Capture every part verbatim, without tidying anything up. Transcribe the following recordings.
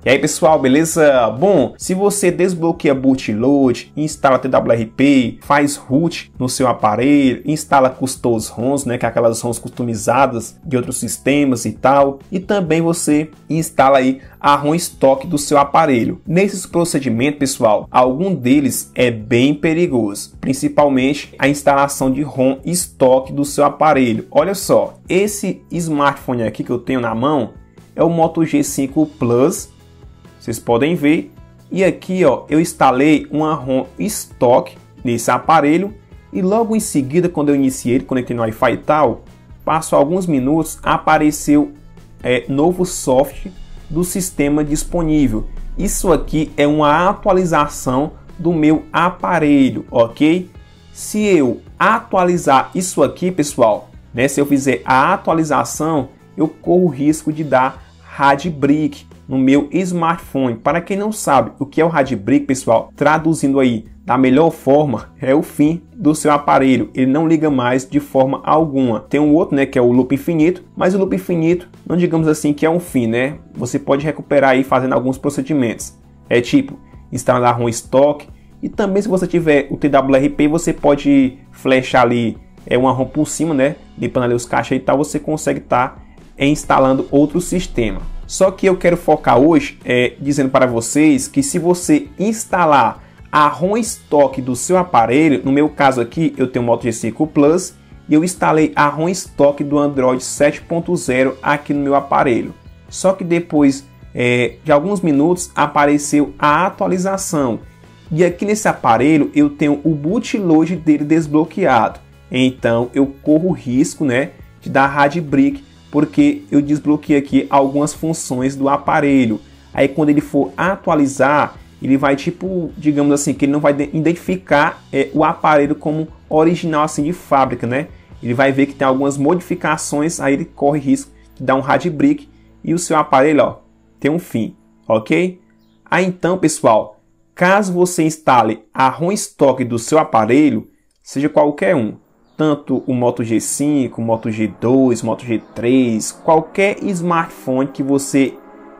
E aí pessoal, beleza? Bom, se você desbloqueia bootload, instala T W R P, faz root no seu aparelho, instala custom ROMs, né, que é aquelas ROMs customizadas de outros sistemas e tal, e também você instala aí a ROM stock do seu aparelho. Nesses procedimentos, pessoal, algum deles é bem perigoso, principalmente a instalação de ROM stock do seu aparelho. Olha só, esse smartphone aqui que eu tenho na mão é o Moto G cinco Plus. Vocês podem ver, e aqui ó, eu instalei uma ROM stock nesse aparelho e logo em seguida, quando eu iniciei ele, conectei no Wi-Fi e tal, passou alguns minutos, apareceu é, novo software do sistema disponível. Isso aqui é uma atualização do meu aparelho, ok? Se eu atualizar isso aqui, pessoal, né, se eu fizer a atualização, eu corro o risco de dar Radbrick no meu smartphone. Para quem não sabe o que é o Radbrick, pessoal, traduzindo aí da melhor forma, é o fim do seu aparelho. Ele não liga mais de forma alguma. Tem um outro, né, que é o loop infinito, mas o loop infinito não digamos assim que é um fim, né? Você pode recuperar aí fazendo alguns procedimentos. É tipo instalar ROM stock, e também se você tiver o T W R P, você pode flashar ali é uma ROM por cima, né? Limpando ali os caixas e tal, você consegue estar tá, é, instalando outro sistema. Só que eu quero focar hoje é, dizendo para vocês que se você instalar a ROM stock do seu aparelho, no meu caso aqui eu tenho o Moto G cinco Plus e eu instalei a ROM stock do Android sete ponto zero aqui no meu aparelho. Só que depois é, de alguns minutos apareceu a atualização e aqui nesse aparelho eu tenho o bootload dele desbloqueado. Então eu corro o risco, né, de dar Radbrick, porque eu desbloqueei aqui algumas funções do aparelho. Aí quando ele for atualizar, ele vai tipo, digamos assim, que ele não vai identificar é, o aparelho como original assim de fábrica, né? Ele vai ver que tem algumas modificações, aí ele corre risco de dar um Radbrick e o seu aparelho, ó, tem um fim, ok? Aí então, pessoal, caso você instale a ROM stock do seu aparelho, seja qualquer um, tanto o Moto G cinco, Moto G dois, Moto G três, qualquer smartphone que você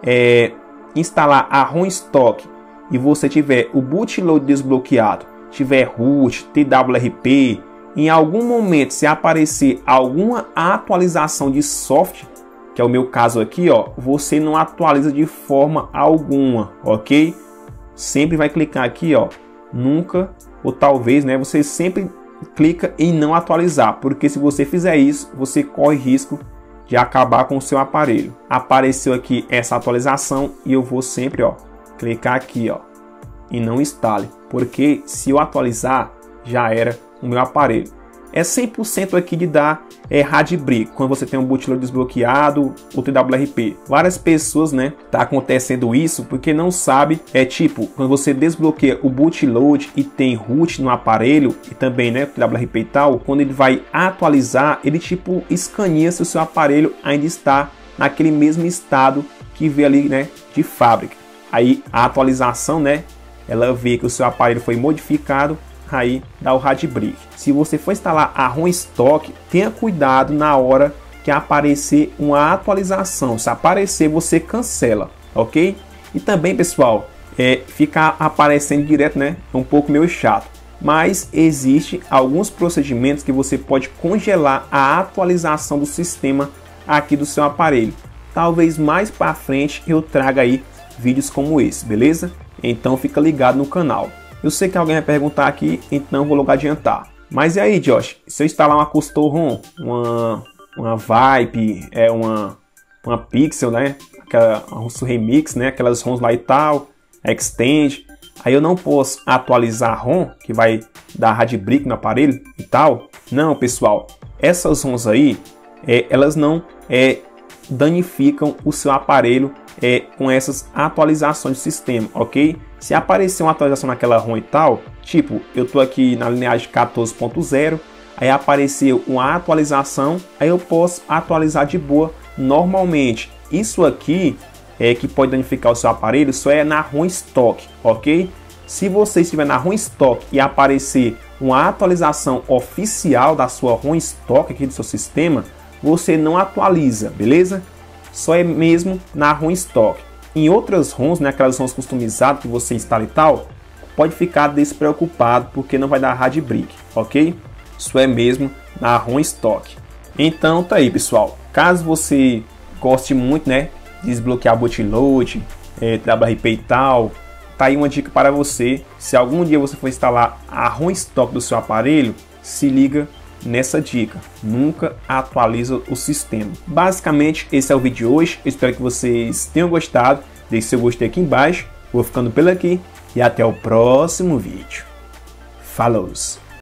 é, instalar a ROM stock e você tiver o bootload desbloqueado, tiver root, T W R P, em algum momento se aparecer alguma atualização de software, que é o meu caso aqui, ó, você não atualiza de forma alguma, ok? Sempre vai clicar aqui, ó, nunca, ou talvez, né, você sempre clica em não atualizar, porque se você fizer isso, você corre risco de acabar com o seu aparelho. Apareceu aqui essa atualização e eu vou sempre, ó, clicar aqui, ó, e não instale, porque se eu atualizar, já era o meu aparelho. É cem por cento aqui de dar é, Radbrick, quando você tem um bootload desbloqueado, o T W R P. Várias pessoas, né, tá acontecendo isso porque não sabe, é tipo, quando você desbloqueia o bootload e tem root no aparelho, e também, né, T W R P e tal, quando ele vai atualizar, ele tipo escaneia se o seu aparelho ainda está naquele mesmo estado que vê ali, né, de fábrica. Aí a atualização, né, ela vê que o seu aparelho foi modificado, aí dá o Radbrick. Se você for instalar a ROM stock, tenha cuidado na hora que aparecer uma atualização. Se aparecer, você cancela, ok? E também, pessoal, é, ficar aparecendo direto, né, é um pouco meio chato. Mas existe alguns procedimentos que você pode congelar a atualização do sistema aqui do seu aparelho. Talvez mais para frente eu traga aí vídeos como esse, beleza? Então fica ligado no canal. Eu sei que alguém vai perguntar aqui, então vou logo adiantar. Mas e aí, Josh? Se eu instalar uma custom ROM, uma, uma Vibe, é uma, uma Pixel, né? Aquela um Remix, né? Aquelas ROMs lá e tal, Extend. Aí eu não posso atualizar a ROM, que vai dar Radbrick no aparelho e tal. Não, pessoal. Essas ROMs aí, é, elas não é, danificam o seu aparelho é, com essas atualizações de sistema, ok? Se aparecer uma atualização naquela ROM e tal, tipo, eu tô aqui na lineagem quatorze ponto zero, aí apareceu uma atualização, aí eu posso atualizar de boa normalmente. Isso aqui é que pode danificar o seu aparelho, só é na ROM stock, ok? Se você estiver na ROM stock e aparecer uma atualização oficial da sua ROM stock aqui do seu sistema, você não atualiza, beleza? Só é mesmo na ROM stock. em outras ROMs, né, aquelas ROMs customizadas que você instala e tal, pode ficar despreocupado porque não vai dar hard brick, ok? Isso é mesmo na ROM stock. Então tá aí, pessoal. Caso você goste muito, né, de desbloquear bootload, é, W R P e tal, tá aí uma dica para você. Se algum dia você for instalar a ROM stock do seu aparelho, se liga nessa dica, nunca atualiza o sistema. Basicamente esse é o vídeo de hoje, eu espero que vocês tenham gostado, deixe seu gostei aqui embaixo, vou ficando por aqui e até o próximo vídeo. Falou!